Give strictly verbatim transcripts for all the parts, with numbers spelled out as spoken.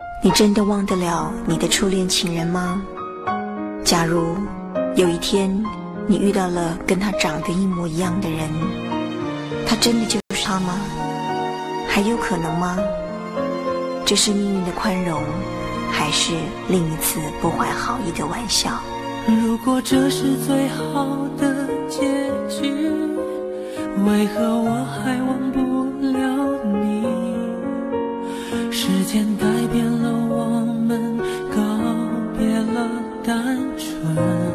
你真的忘得了你的初恋情人吗？假如有一天你遇到了跟他长得一模一样的人，他真的就是他吗？还有可能吗？这是命运的宽容，还是另一次不怀好意的玩笑？ 如果这是最好的结局，为何我还忘不了你？时间改变了我们，告别了单纯。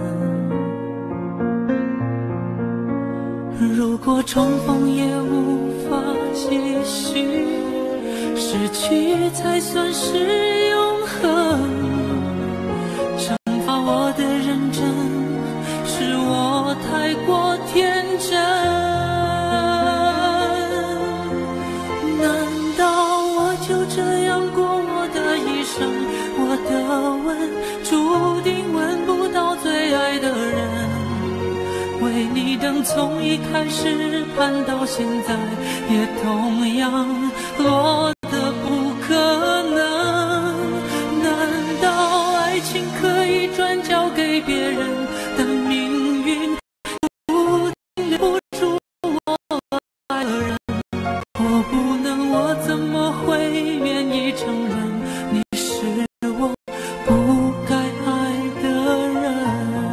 如果重逢也无法继续，失去才算是永恒。惩罚我的认真，是我太过天真。难道我就这样过我的一生？我的吻注定吻不到最爱的人。为你等从一开始盼到现在，也同样落得不可能。难道爱情可以转交给别人的命运，注定留不住我爱的人？我不能，我怎么会愿意承认你是我不该爱的人？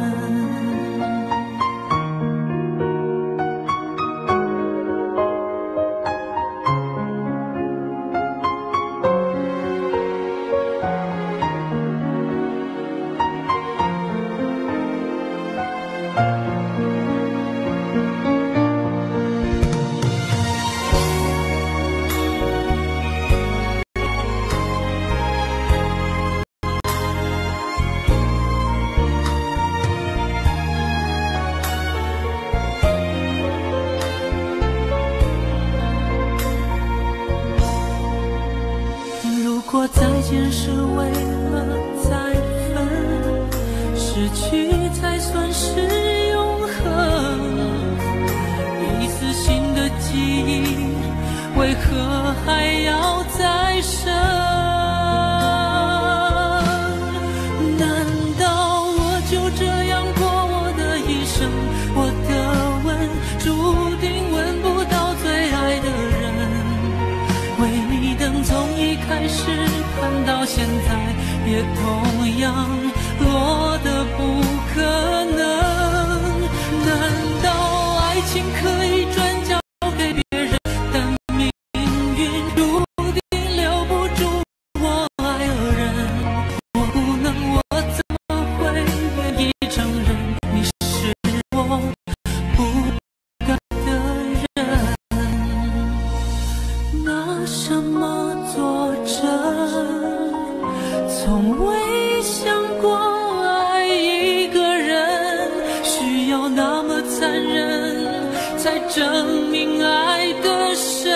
如果再见是为了再分，失去才算是永恒。一次新的记忆，为何还要再生？难道我就这样过我的一生？我的吻注定吻不到最爱的人。为你等从一开始盼到现在，也同样落得不可能。难道爱情可以转交给别人的命运，注定留不住我爱的人？我不能，我怎么会愿意承认你是我不该的人？拿什么作证？从未想过爱一个人需要那么残忍，才证明爱的深。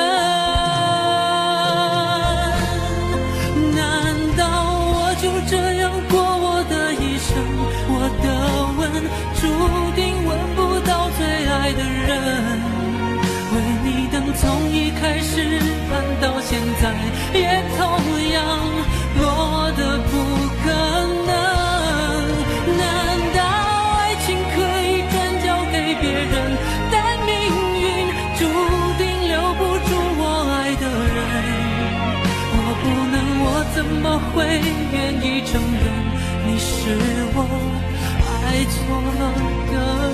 难道我就这样过我的一生？我的吻注定吻不到最爱的人。为你等从一开始盼到现在，也同样落得不可能。难道爱情可以转交给别人，但命运注定留不住我爱的人？我不能，我怎么会愿意承认你是我爱错了的人？